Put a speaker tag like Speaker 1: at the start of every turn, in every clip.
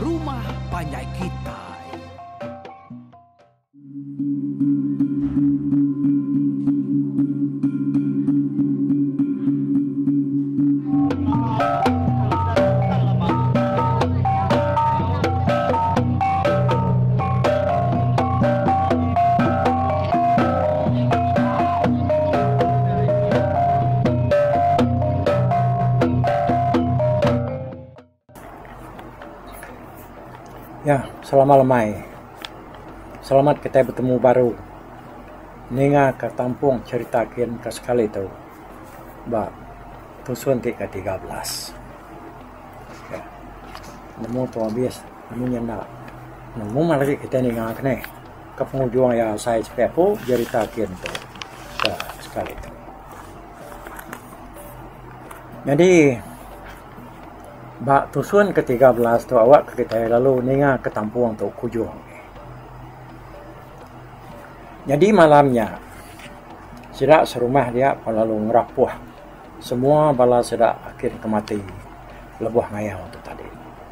Speaker 1: Rumah Panjai Kitai.
Speaker 2: Ya, selamat lemai. Selamat kita bertemu baru. Ninga ke tampung ceritakin ke sekali tu. Ba, tusun ke 13. Ya. Nemu tu habis, nemu nyenda. Nemu malah kita ninga kene. Ke penghujung ya saya cepepo ceritakin tu. Ke sekali tu. Jadi Bak tusun ke-13 tu awak ke kita lalu ninga ke tampung tu kujung. Jadi malamnya sidak serumah dia lalu ngerapuh semua bala sidak akhir kemati lebuh ngayau tu tadi.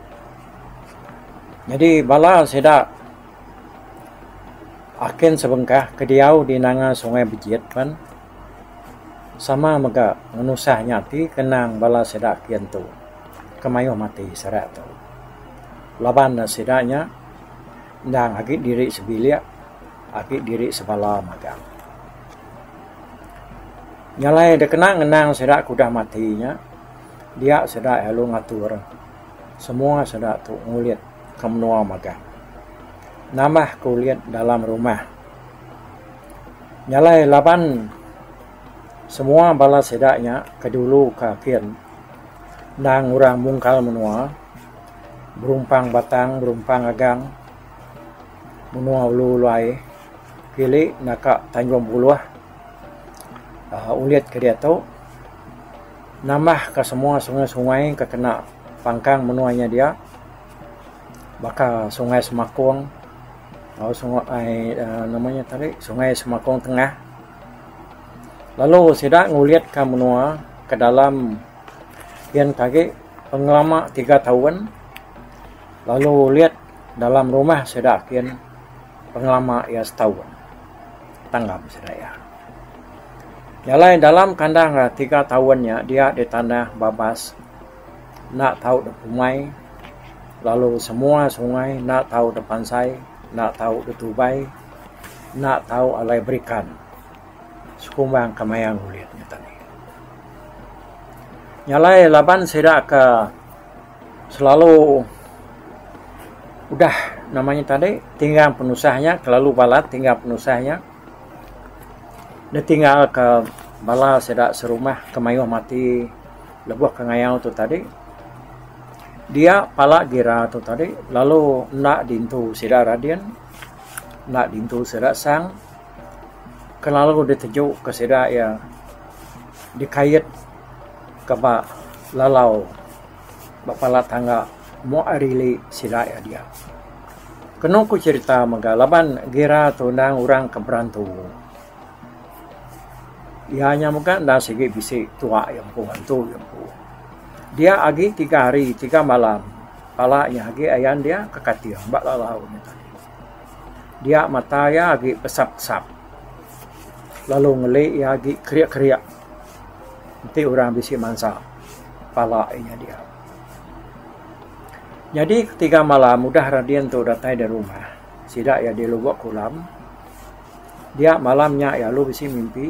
Speaker 2: Jadi bala sidak akhir sebengkah kediau di nanga sungai Bejit kan sama mega menusah nyati kenang bala sidak kian tu. Kemayuh mati serat tu. Laban sedaknya ndang agak diri sebilia, agak diri sebala magang. Nyalai de kenang ngenang sedak kudah matinya, dia sedak elu ngatur. Semua sedak tu nguliat kemenua magang. Namah kuliat dalam rumah. Nyalai laban semua bala sedaknya kedulu kakian. Nang urang mungkal menua berumpang batang berumpang agang menua ulu luai pilih naka Tanjung Buluah uliat ke dia tu nambah ke semua sungai-sungai ke kena pangkang menuanya dia baka sungai Semakung atau sungai namanya tadi sungai Semakung Tengah lalu sidak nguliat ke menua ke dalam yang kaki pengelama 3 tahun lalu lihat dalam rumah sedakian pengelama ya setahun tanggap sedaya nyalai dalam kandang 3 tahunnya dia di tanah babas nak tahu de pumai lalu semua sungai nak tahu de pansai nak tahu de tubai nak tahu alai berikan sekumbang kemayang lihatnya tadi. Nyalai laban sedak ke selalu udah namanya tadi tinggal penusahnya kelalu balat tinggal penusahnya dia tinggal ke bala sedak serumah kemayuh mati lebuh ke ngayau tu tadi dia pala gira tu tadi lalu nak dintu sedak radian nak dintu sedak sang kelalu ditejuk ke sedak ya dikait kaba lalau bapala tangga mo arili sila ya dia. Keno ku cerita magalaban gira tunang urang keberantu. Ianya muka nda sige bisi tua yang puantu yang pu. Dia agi 3 hari 3 malam. Pala nya agi ayan dia kekatiang bak lalau ni tadi. Dia mataya agi pesap-pesap. Lalu ngeli ya agi kriak-kriak. Nanti orang bisi mansa palainya dia. Jadi ketika malam mudah radian tu datang dari rumah. Sidak ya di lubuk kolam. Dia malamnya ya lu bisi mimpi.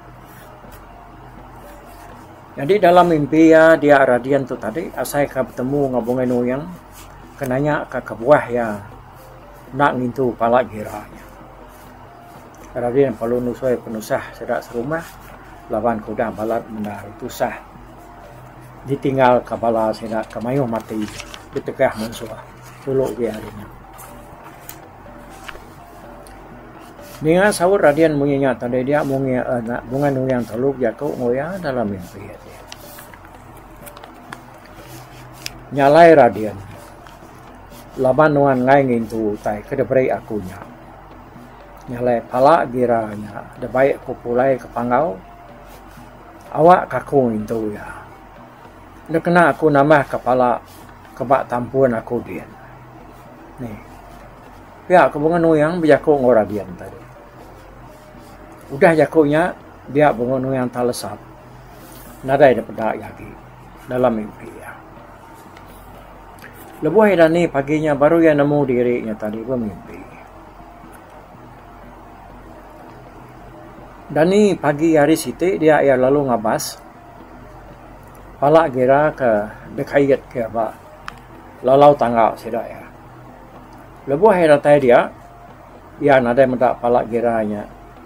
Speaker 2: Jadi dalam mimpi ya dia radian tu tadi asai ka bertemu ngabungai noyang kenanya ka kebuah ya nak ngintu pala giranya. Radian perlu nusai penusah sedak serumah. Lawan kuda balat mendar tusah ditinggal kabala sedak kemayuh mati ditegah mensuah puluk biarinya dengan sahur radian munyinya tadi dia mungia bunga yang teluk jaku ngoya dalam mimpi dia nyalai radian laban nuan ngai ngintu tai kedebrei akunya nyalai pala giranya de baik kupulai ke panggau awak kaku itu ya. Dia kena aku nama kepala kebak tampuan aku dia. Nih. Pihak kebungan yang berjakuk ngoradian tadi. Udah jakuknya dia bangun yang tak lesap. Nadai daripada lagi dalam mimpi ya. Lebuh dan ni paginya baru yang nemu dirinya tadi bermimpi. Dan ni pagi hari siti dia lalu ngabas. Palak gira ke dekayat ke apa. Lalau tangga sida ya. Lebuh ratai dia. Ya nadai mendak palak giranya.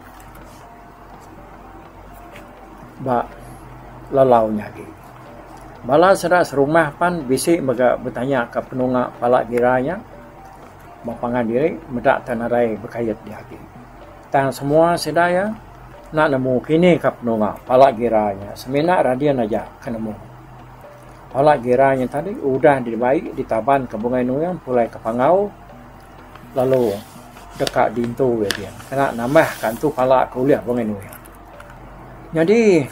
Speaker 2: Ba lalau nyagi. Bala serak serumah pan bisik bertanya ke penungak palak giranya. Bapangan diri mendak tanadai berkayat dia lagi. Tang semua sida ya. Nak nemu kini ke penungak palak giranya. Semenak radian aja ke nemu. Palak giranya tadi udah dibaik ditaban ke bungai nuyang pulai ke pangau. Lalu dekat dintu dia. Kena nambah kantu palak kuliah bungai nuyang. Jadi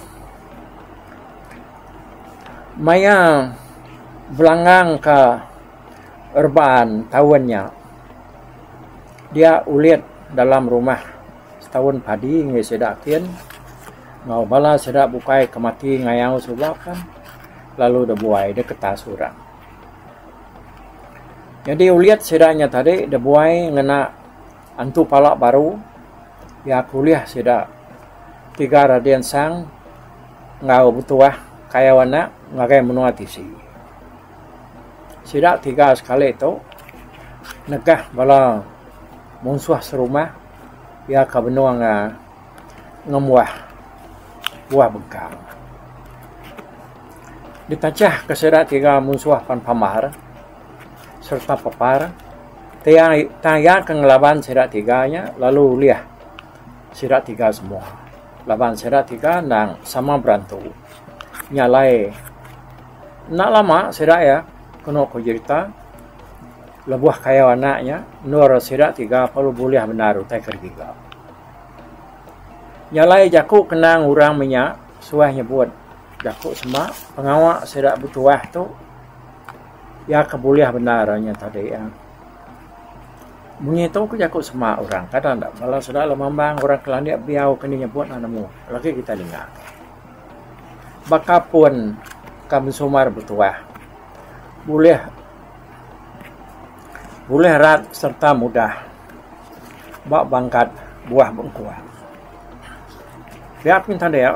Speaker 2: Maya belanggang ke erbaan tahunnya. Dia uliat dalam rumah setahun padi ngai sedakin. Ngau bala sedak bukai kemati ngayau sebabkan. Lalu dah buai dia ketasuran. Jadi uliat sedaknya tadi dah buai ngena antu palak baru. Ya kuliah sedak 3 radian sang ngau butuah kaya wana ngagai menua tisi. Sedak 3 sekali itu negah bala munsuah serumah ya ka benua ngemuah buah bengkang. Ditacah ke sedak 3 munsuah pan pamar serta papar. Tanya ke ngelaban sedak 3-nya lalu liah sedak 3 semua. Laban sedak 3 nang sama berantu. Nyalai nak lama sedak ya kena ko cerita lebuah kaya anaknya nur sedak 3 perlu boleh benar utai kergiga. Nyalai jakuk kenang orang minyak suahnya buat jakuk semak pengawak sedak butuah tu ya keboleh benarnya tadi ya. Bunyi tu ke jakuk semak orang kadang tak kalau sedak lemambang orang kelandiak biau kini nyebut nanamu lagi kita dengar. Bakapun kami sumar bertuah. Boleh rat serta mudah. Bak bangkat buah bengkuang. Biar minta dia.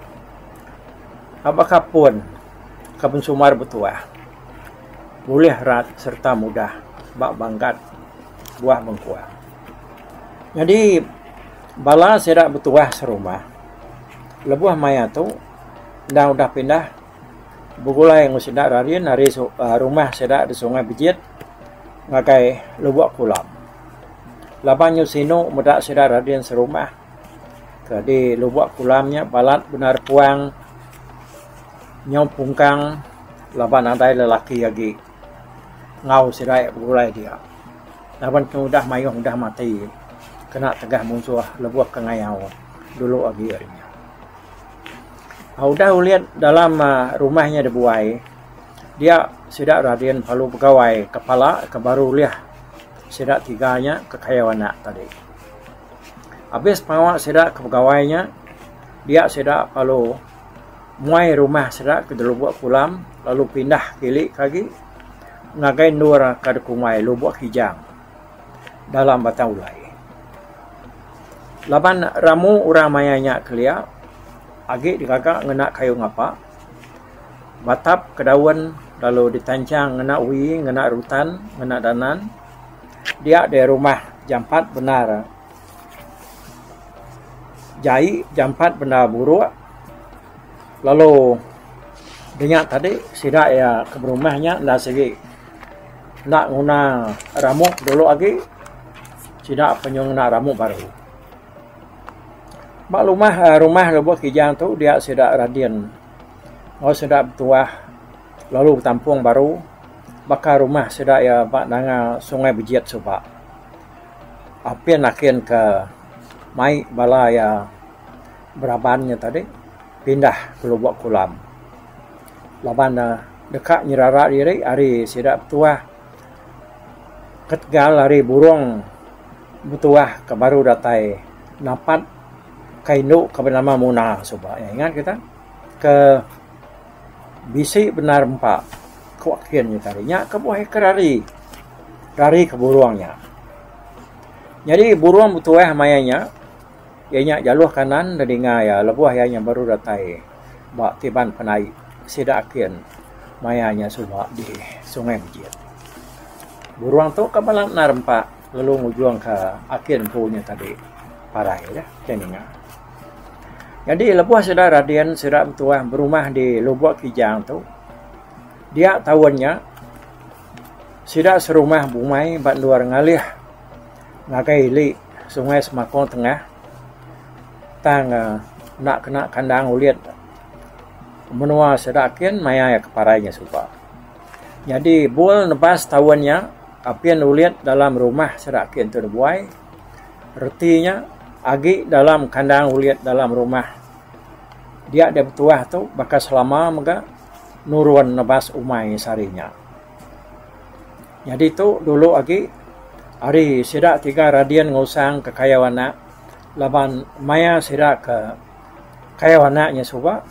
Speaker 2: Bakapun kami sumar bertuah. Boleh rat serta mudah. Bak bangkat buah bengkuang. Jadi bala sedak bertuah serumah. Lebuah maya tu dah udah pindah bugulai yang sedak rarian hari rumah sedak di Sungai Bijit ngagai lubuk kulam. Labanyu sino mudak sedak rarian serumah ke di lubuk kulamnya balat benar puang nyom pungkang laban andai lelaki lagi ngau sedak bugulai dia. Laban udah mayung udah mati kena tegah musuh lubuk kengayau dulu lagi harinya. Udah lihat dalam rumahnya dibuai. Dia sedak radian palu pegawai kepala ke baru liah sedak 3-nya ke kayawana tadi. Habis pawak sedak ke pegawainya dia sedak palu muai rumah sedak ke lubuk kulam lalu pindah kilik lagi ngagai nur ke kumai lubuk hijang dalam batang ulai. Laban ramu orang mayanya kelia agi dikagak ngena kayu ngapa. Batap kedawan lalu ditancang ngena ui, ngena rutan, ngena danan. Dia dari rumah jampat benar. Jai jampat benar buruk. Lalu denyak tadi sidak ya ke rumahnya ndak segi. Nak guna ramuk dulu lagi. Sidak penyung nak ramuk baru. Mak rumah lubuk hijau tu dia sedak radian. Oh sedak bertuah. Lalu tampung baru. Bakar rumah sedak ya bak nanga Sungai Bijit sebab. Apian akin ke mai bala ya berabannya tadi pindah ke lubuk kulam. Laban dekat nyirara diri hari sedak bertuah. Ketegal lari burung butuah ke baru datai napat kainu ke bernama Muna soba. Ya, ingat kita ke bisi benar empat kuakiannya tadinya ke buah kerari dari ke burungnya. Jadi burung butuah mayanya ianya jalur kanan dari ngaya lebuah ianya baru datai bak tiban penai sidakian mayanya soba di Sungai Bejit. Burung tu kabalang narempak lalu ngujuang ke akhir punya tadi parai ya keninga. Jadi lebuah saudara Radian sudah bertuah berumah di Lubuk Kijang tu. Dia tahunnya sudah serumah bumai bat luar ngalih ngagai li Sungai Semakong Tengah tang nak kena kandang uliat menua sedakian maya ke parainya supa. Jadi bul nebas tahunnya apian uliat dalam rumah sedakian tu buai. Retinya agi dalam kandang uliat dalam rumah. Dia bertuah tu bakal selama mega nuruan nebas umai sarinya. Jadi tu dulu agi hari sidak 3 radian ngusang ke kayawana laban maya sidak ke kayawananya suba.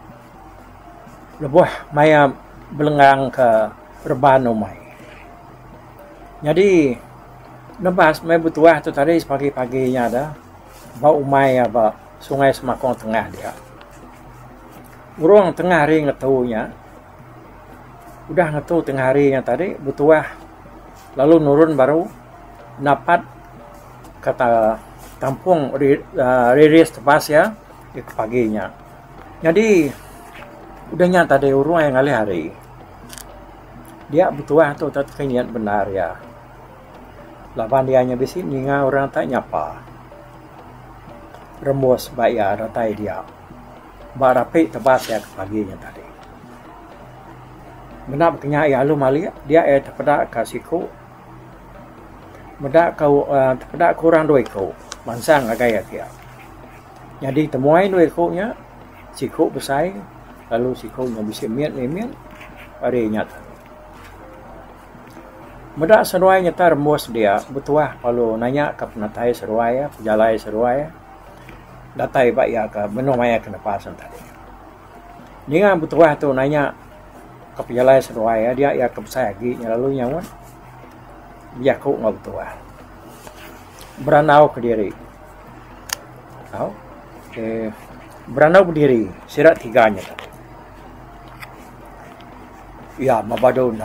Speaker 2: Lebuah maya belenggang ke reban umai. Jadi nebas mai butuah tu tadi pagi-paginya ada bau umai apa Sungai Semakong Tengah dia. Burung tengah hari ngetunya. Udah ngetu tengah harinya tadi butuah lalu nurun baru dapat kata tampung riris tepas ya di paginya. Jadi udahnya tadi urung yang kali hari. Dia butuah tu tak kenyat benar ya. Lapan dianya bisi ninga orang tak nyapa. Rembus bayar ratai dia. Barapi tebas ya ke paginya tadi. Menap kenya ya lu mali dia terpedak kasihku. Medak kau terpedak kurang 2 kau. Mansang agak ya dia. Jadi temuai 2 kau nya siku besai lalu siku nya bisa miat hari nyata. Medak seruai nyata rembus dia butuah kalau nanya ke penatai seruai ya, pejalai seruai ya. Datai bak ya ke menu maya kena pasan tadi. Dia butuah tu nanya ke pejalai seruai ya, dia ya ke besar lagi lalu nyawan. Dia kau ngau butuah. Beranau ke diri. Tahu? Beranau berdiri sirat 3-nya tadi. Ya, mabado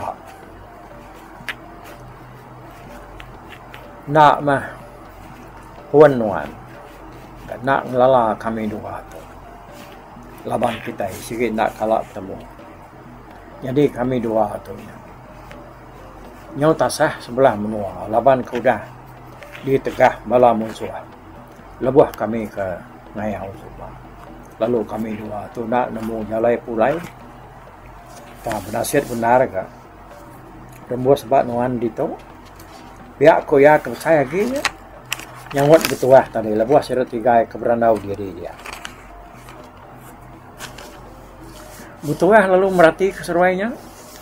Speaker 2: nak mah huan nuan nak ngelala kami dua tu laban kita sikit nak kalah temu. Jadi kami dua tu nyau tasah sebelah menua laban kuda di tegah bala musuh lebuah kami ke ngayau suba. Lalu kami dua tu nak nemu jalai pulai tak bernasihat benar ke rembus sebab nuan dito. Pihak koya ke saya gini yang buat betuah tadi lebuah sirat 3 ke berandau diri dia. Betuah lalu merhati keseruainya.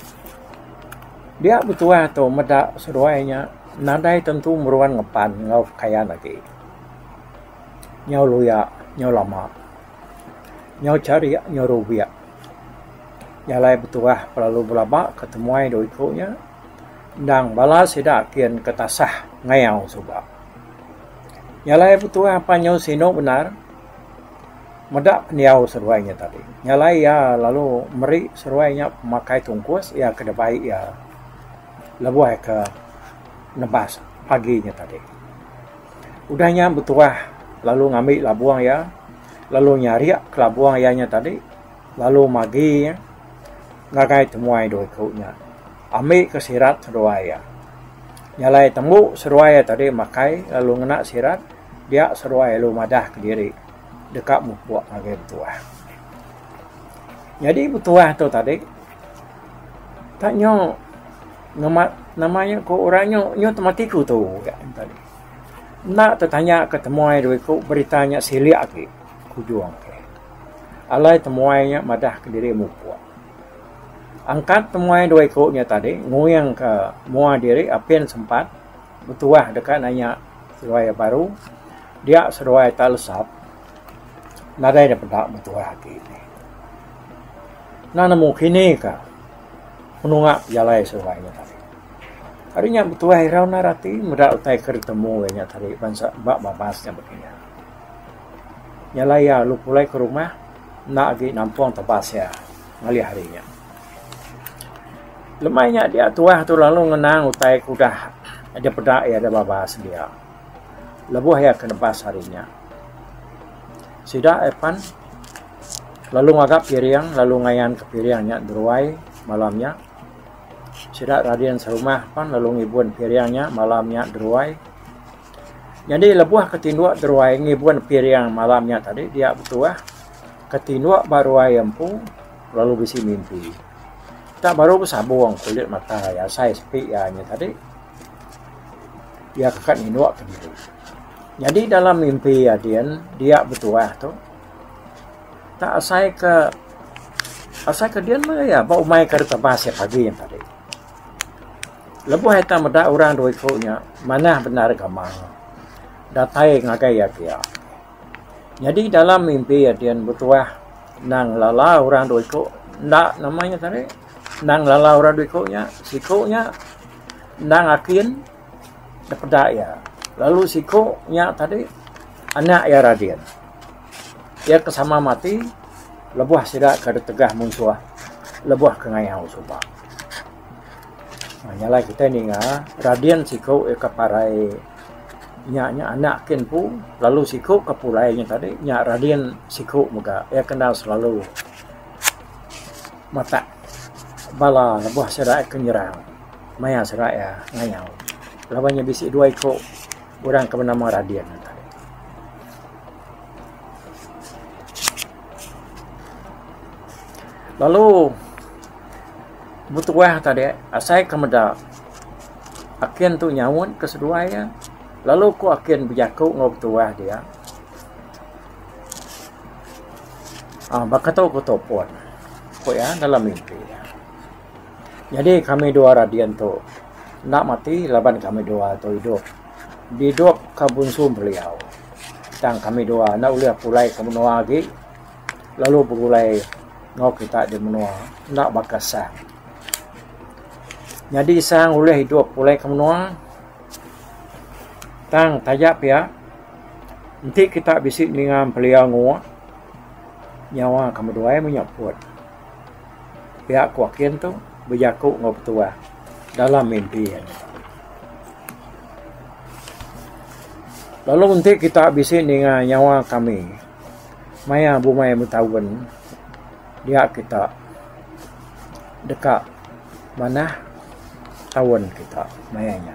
Speaker 2: Dia betuah atau medak seruainya nadai tentu meruan ngepan ngau kaya lagi. Nyau luya, nyau lama. Nyau cari, nyau rubia. Nyalai betuah lalu belabak ketemuai doikonya. Dang bala sidak kian ketasah ngayau suba. Nyalai butuh apa nyau sino benar. Medak niau seruainya tadi. Nyalai ya lalu meri seruainya memakai tungkus ya ke debai ya. Lebuai ke nebas paginya tadi. Udahnya butuh lalu ngambil labuang ya. Lalu nyari ke labuang ya tadi. Lalu magi ya. Ngagai temuai doi kaunya. Ambil ke sirat seruaya. Nyalai temu seruaya tadi makai lalu ngena sirat dia seruaya lalu madah ke diri dekat mupuak ngagai betuah. Jadi betuah tu tadi tak nyo namanya ko orangnya nyo tematiku tu ya tadi. Nak tertanya ketemuai doi ko beritanya silia ke kujuang ke. Alai temuainya madah ke diri mupuak. Angkat temuai 2 ekoknya tadi, ngoyang ke mua diri apian sempat bertuah dekat nanya seruai baru dia seruai tak lesap nadai dapat bertuah lagi ni nanamu kini ka menungak jalai seruainya tadi harinya bertuah irau narati muda utai ketemu nya tadi bangsa bak babasnya begini jalai ya lu pulai ke rumah nak lagi nampung tebas ya ngali harinya lemainya dia tuah tu lalu ngenang utai kudah ada pedak ya ada babas dia lebuh ya kena pas harinya sida epan lalu ngagap piring lalu ngayan ke piringnya deruai malamnya sida radian serumah pan lalu ngibun piringnya malamnya deruai jadi lebuh ketinduk deruai ngibun piring malamnya tadi dia betuah ketinduk baru ayampu lalu bisi mimpi tak baru bersabung kulit mata ya saya sepi ya nya tadi dia kekat induk ke diri jadi dalam mimpi ya dia bertuah tu tak asai ke dia mah ya bau mai ke tebas ya pagi yang tadi lebuh eta meda orang doi nya mana benar gamang datai ngagai ya kia jadi dalam mimpi ya dia bertuah nang lala orang doi ndak namanya tadi nang lala orang doi sikonya nang akin dapat ya lalu sikonya tadi anak ya radian dia kesama mati lebuh sidak kada tegah musuh lebuh ke ngayau subak nyala kita ni radian siko kaparai nya anak kin pu lalu siko kapulainya tadi nya radian siko muka ya kenal selalu mata bala lebuh sidak kenyerang maya sidak ya ngayau lawannya bisi dua iko orang ke nama radian tadi lalu butuh tadi asai kemeda akin tu nyawun keseduanya lalu ku akin berjaku ngob tuah dia bakatau ku topon ku ya dalam mimpi ya. Jadi kami dua radian tu nak mati laban kami dua tu hidup kabun sum beliau dan kami dua nak uliah pulai ke menua lagi lalu berulai ngau kita di menua nak bakasang jadi sang uliah hidup pulai ke menua tang tajak ya nanti kita bisik dengan beliau ngua nyawa kami dua yang menyaput pihak kuakin tu berjaku ngau tua dalam mimpi lalu nanti kita bisik dengan nyawa kami maya bumai mutawun dia kita dekat mana tahun kita mayanya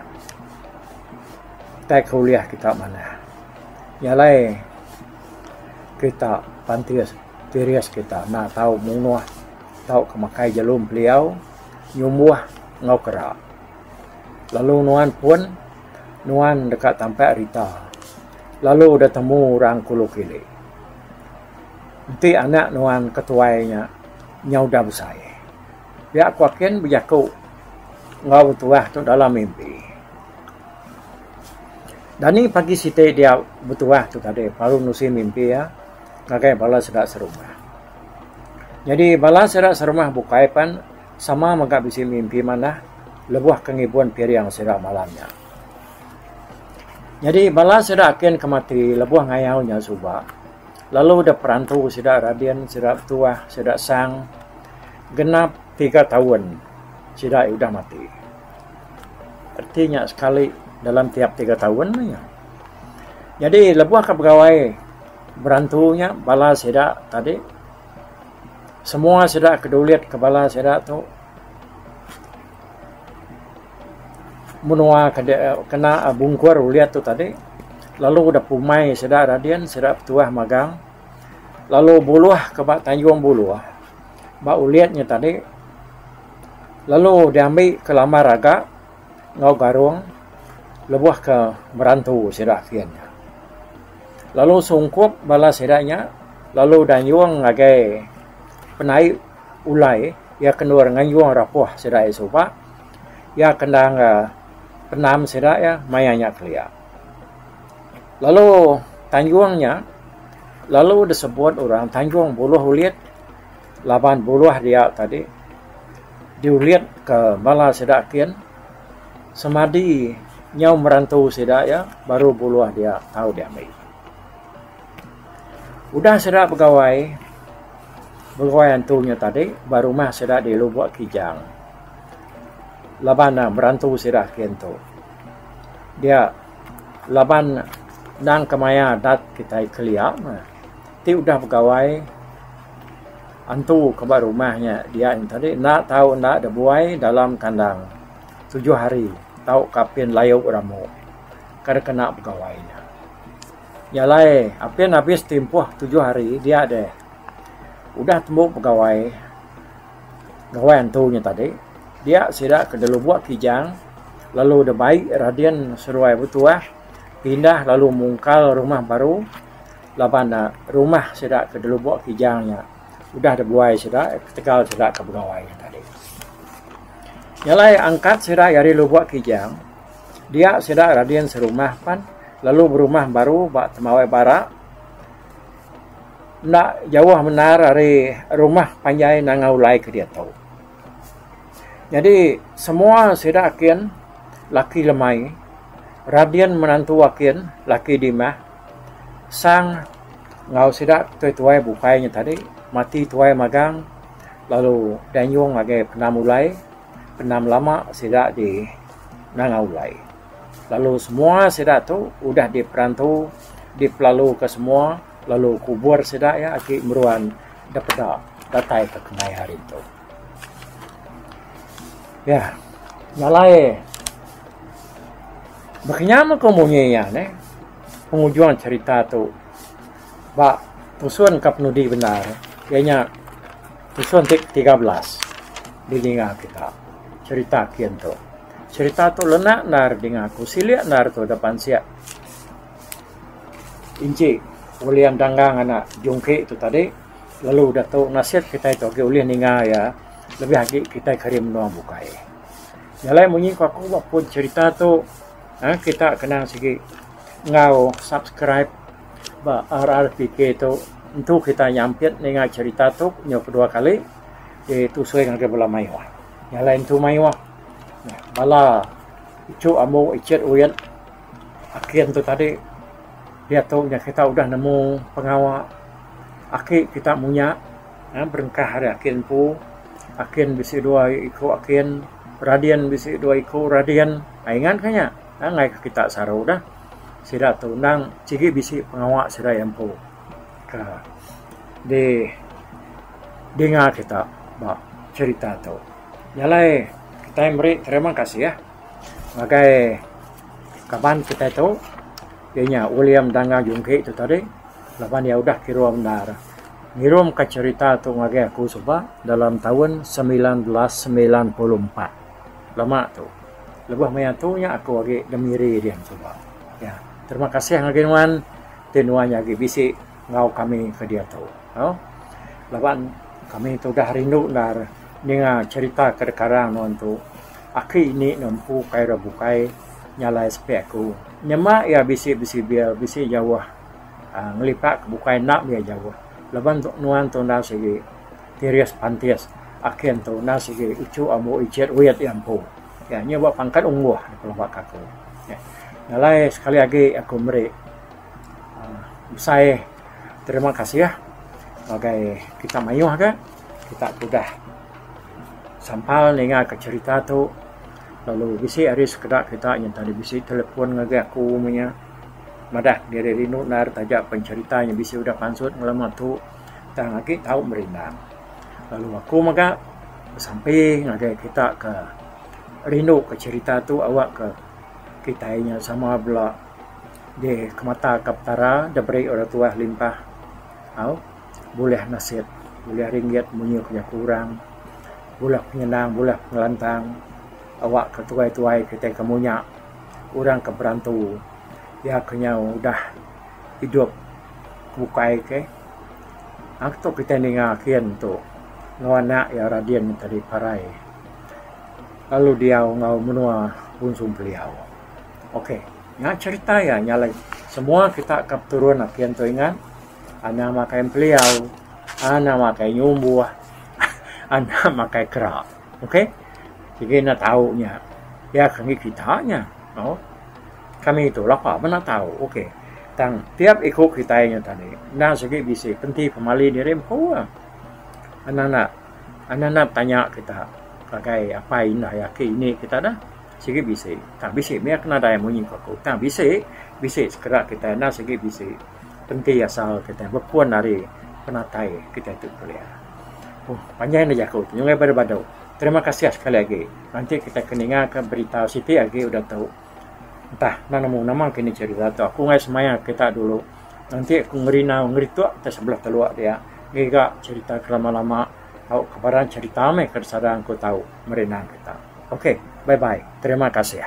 Speaker 2: tak kuliah kita mana nyalai kita pantias tirias kita nak tahu munguah tahu kemakai jalum beliau nyumbuh ngau kerak lalu nuan pun nuan dekat tampak Rita lalu udah temu orang Kulu Kili nanti anak nuan ketuainya nyau dah besar pihak kuakin berjaku ngau betuah tu dalam mimpi dan ni pagi site dia betuah tu tadi baru nusi mimpi ya ngagai bala sedak serumah jadi bala sedak serumah bukai pan sama maka bisi mimpi mana lebuh kengibuan piring sedak malamnya jadi bala sedak akin kemati lebuh ngayaunya subak lalu udah perantau sedak radian sedak tuah sedak sang genap 3 tahun sedak udah mati artinya sekali dalam tiap 3 tahun ya. Jadi lebuh ke pegawai berantunya bala sedak tadi semua sedak keduliat ke bala sedak tu menua kena bungkur uliat tu tadi lalu udah pumai sedak radian sedak tuah magang lalu buluh ke bak Tanjung Buluh bak uliatnya tadi lalu diambil ke lamar raga ngau garung lebuh ke berantu sedak kiannya lalu sungkup bala sedaknya lalu danyuang ngagai penai ulai ya kenur nganyuang rapuh sedak esopa ya kendang penam sedak ya mayanya kelia. Lalu tanjuangnya lalu disebut orang tanjuang buluh uliat laban buluh dia tadi diuliat ke bala sedak kian semadi nyau merantau sedak ya baru buluh dia tahu dia mai. Udah sedak pegawai antunya tadi baru mah sedak di Lubuk Kijang. Laban merantau sedak kian tu. Dia laban nang kemaya dat kita kelia ti udah pegawai antu ke rumahnya dia yang tadi nak tahu nak ada buai dalam kandang 7 hari tahu kapin layau ramu kada kena pegawainya nyalai apin habis tempoh 7 hari dia ada udah tembuk pegawai antunya tadi dia sidak ke Lubuk Kijang lalu ada baik radian seruai butuah pindah lalu mungkal rumah baru laban rumah sedak ke Lubuk Kijangnya udah ada buai sedak Tegal sedak ke pegawai tadi nyalai angkat sedak dari Lubuk Kijang dia sedak radian serumah pan lalu berumah baru bak temawai barak nak jauh menar dari rumah panjai nangau lai ke dia tahu jadi semua sedak kian laki lemai radian menantu wakin laki dimah sang ngau sedak tuai bukainya tadi mati tuai magang lalu danyung lagi penam lama sedak di nangaulai lalu semua sedak tu udah diperantau dipelalu ke semua lalu kubur sedak ya aki meruan dapat datai ke kenai hari itu ya nyalai Makanya komunya ne pengujuan cerita tu bak tusuan kapnudi benar kayaknya tusuan 13 di dengar kita cerita kian tu cerita tu lenak nar dengar aku silia nar tu depan siap inci ulian danggang anak jungki itu tadi lalu datuk nasihat kita itu ke ulian dengar ya lebih lagi kita kirim doang bukai nyalai munyi aku pun cerita tu kita kena segi ngau subscribe ba RRPK itu untuk kita nyampit dengan cerita tu nyo kedua kali itu sesuai dengan kebala maiwa yang lain tu maiwa bala itu amu icet uyat akhir tu tadi dia tu kita udah nemu pengawal akhir kita punya berengkah hari akhir pu akhir bisi dua ikut akhir radian bisi dua ikut radian ingat kanya ngai kita sarau dah sira tu nang cigi bisi pengawak sira yang pu ke di dengar kita bak cerita tu nyalai kita beri terima kasih ya bagai kapan kita tu kayaknya William Danga Jungki itu tadi lapan ya udah kirim benar ngirim ke cerita tu ngagai aku coba dalam tahun 1994 lama tu lebih mayatunya aku lagi demiri dia coba ya terima kasih ngaginuan tenuanya lagi bisi ngau kami ke dia tahu lawan kami tu dah rindu dar dengan cerita kedekarang non tu aki ini nampu kaira bukai nyalai spekku nyama ya bisi biar bisi jauh ngelipak bukai nak dia jauh lawan tu nuan tu dah segi terias pantias akhir tu dah segi icu amu icet uyat ampu ya nyoba pangkat unggah di kelompok aku ya nyalai sekali lagi aku beri saya terima kasih ya sebagai kita mayuh kan kita sudah sampal dengar ke cerita tu lalu bisi hari sekedar kita yang tadi bisi telepon ngagak aku punya madah dari rindu nar tajak penceritanya bisi udah pansut ngelama tu tak lagi tahu merindang lalu aku maka sampai ngagak kita ke rindu ke cerita tu awak ke kitanya sama belah di kemata kaptara diberi orang tua limpah boleh nasihat boleh ringgit munyuk nya kurang boleh penyenang boleh pengelantang awak ketuai-tuai kita kemunya orang keberantu ya kenya udah hidup bukai ke akto kita dengar kian tu ngawana ya radian tadi parai lalu dia ngau menua bunsung beliau. Okey, yang cerita ya nyala semua kita akan turun apian tu ingat. Ana makai beliau, ana makai nyumbuh, ana makai kerak. Okey, jadi nak tahunya. Ya kami kitanya, oh. Kami itu lapar mana tahu. Okey. Tang tiap ikut kitanya tadi. Nah segi bisa penting pemali diri kau. Anak-anak tanya kita pakai apa indah ya ke ini kita dah. Segi bisa. Tak bisa biar kena ada yang munyi kau. Tak bisa segera kita nah segi bisa. Penting asal kita berkuan dari penatai kita itu kuliah. Oh, panjang aja kau. Nyungai pada terima kasih sekali lagi. Nanti kita keningat ke berita Siti lagi udah tahu. Entah, nama kini cerita tu. Aku ngai semaya kita dulu. Nanti aku ngeri tu kita sebelah teluak dia. Giga cerita lama-lama. Tahu kabaran cerita me kesadaan aku tahu merenang kita. Okey, bye-bye. Terima kasih ya.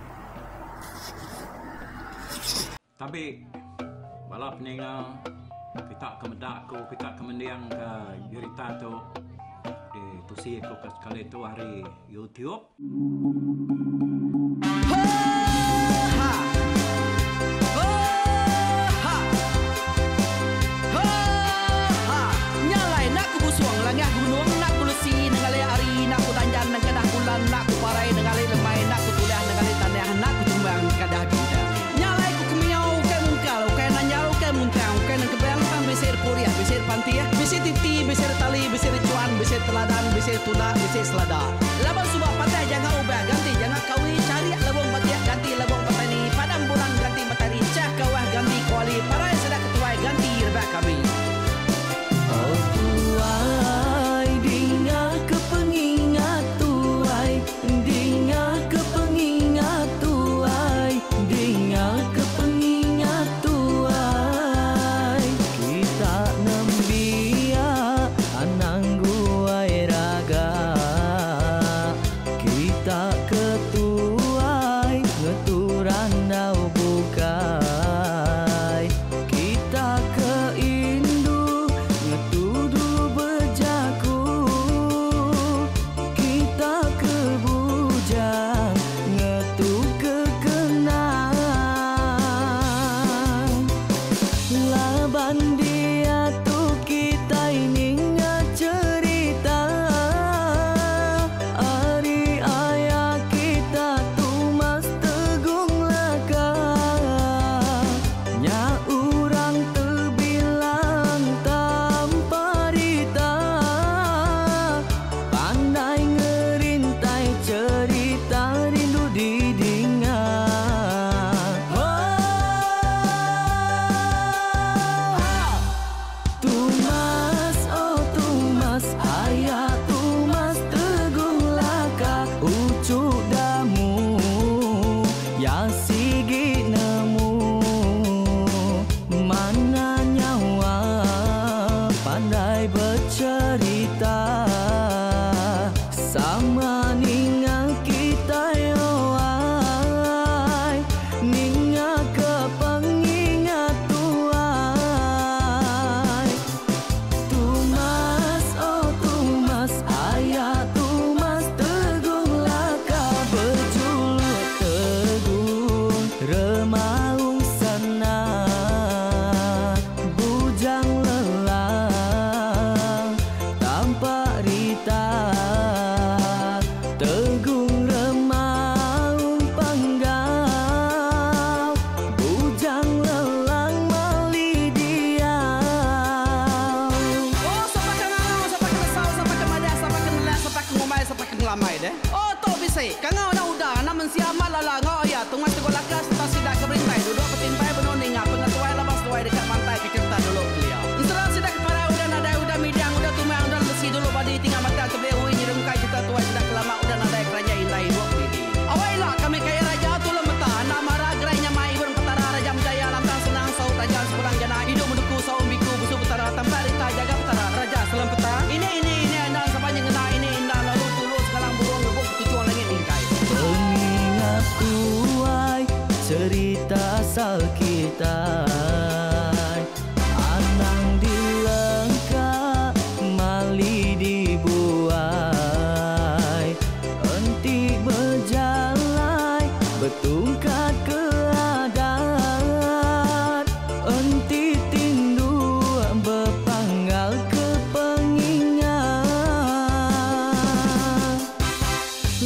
Speaker 2: Tapi balap ninga kita kemedak aku kita kemendiang ke cerita tu. Tusi aku sekali itu hari YouTube.
Speaker 1: Nyalai nak ku busuang langah gunung nak ku lesi nengali ari nak ku tanjan nang kadah bulan nak ku parai nengali lemai nak ku tulah nengali tanah nak ku tumbang kadah bidang. Nyalai ku kemiau ke mungkal ke nanjau ke muntang ke nang kebang tam besir puriah besir pantia besir titi besir tali besir cuan besir teladan besir tuna besir selada. Laban subah patai jangan ubah ganti jangan kawi cari labong patiak ganti labong patani padam bulan ganti matahari cah kawah ganti kuali parai sedak ketuai ganti rebah kami.
Speaker 3: Oh tuai dinga kepengingat tuai dinga kepengingat tuai dinga kepengingat tuai kita nembia anang guai raga kita ketuai ngeturan dau bukai kita keindu ngetudu bejaku kita kebujang ngetu kekenang laban dia tu kita ini cerita ari ayah kita tu mas tegung laka nya urang terbilang tanpa rita pandai ngerintai cerita rindu didingat. Tumas oh tumas ayah tumas tegung laka ucuk damu ya sigi nemu mana nyawa pandai bercerita sama ninga kita yoai ninga kepengingat tuai tumas oh tumas ayah tumas tegung laka berjuluk tegung remaung sana bujang lelang tanpa rita tegung remaung panggau bujang lelang mali diau.
Speaker 1: Oh, siapa kangau, siapa kesal, siapa kemadah, siapa kenelak, siapa ngomai, siapa ngelamai deh. Oh, to bisa. Kangau na udah, na mensiamat lala ngau ya. Tunggu tegol lakas, kita sidak keberintai. Duduk petimpai benoning, pengatuai labas tuai dekat pantai kekerta dulu beliau. Setelah sidak para udah nada udah midang, udah tumang, udah besi dulu badi tinggal mata kebehui nyirungkai kita tuai sidak kelama udah nada kerja indah buat diri. Awailah kami kaya raja tu lemeta, nak marah gerainya mai burung petara raja jaya lantang senang sau tajam sepulang jana hidup menduku sau biku busu petara tanpa rita jaga petara raja selam peta. Ini anda sepanjang ngena ini indah lalu tulus sekarang burung ngebuk tujuan langit ingkai.
Speaker 3: Pengingat kuai cerita asal kita anang dilengkap mali dibuai enti berjalan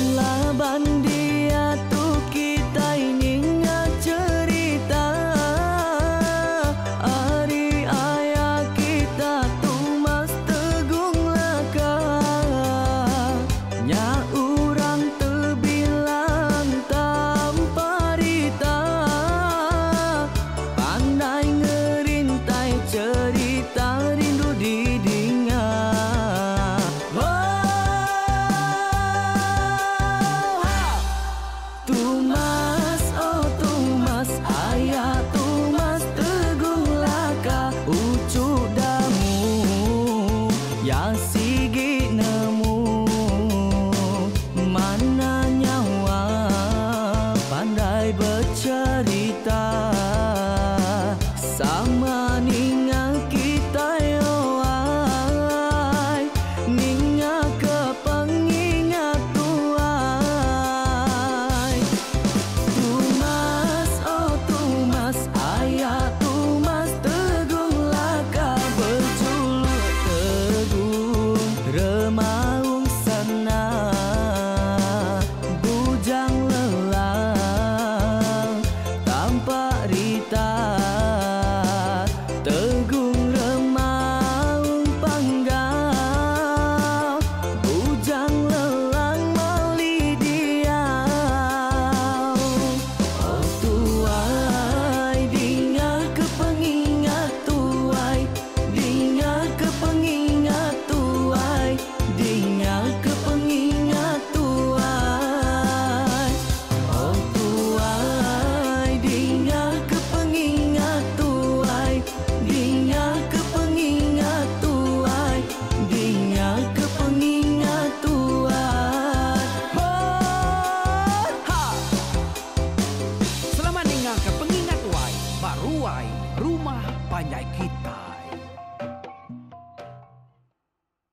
Speaker 3: laban di